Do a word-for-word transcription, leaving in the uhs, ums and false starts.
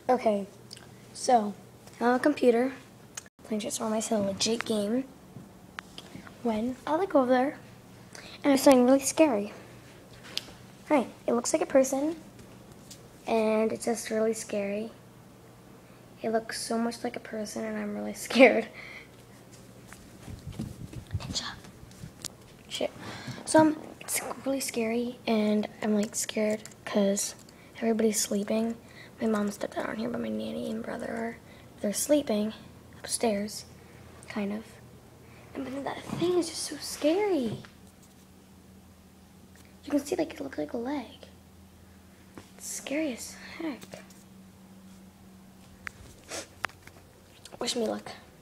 Okay, so I'm on a computer playing just for myself a legit game when I look over there and there's something really scary. Right, it looks like a person and it's just really scary. It looks so much like a person and I'm really scared. Ninja. Shit. So um, it's really scary and I'm like scared because everybody's sleeping. My mom stepped out on here, but my nanny and brother are. They're sleeping upstairs, kind of. And but that thing is just so scary. You can see like it looks like a leg. It's scary as heck. Wish me luck.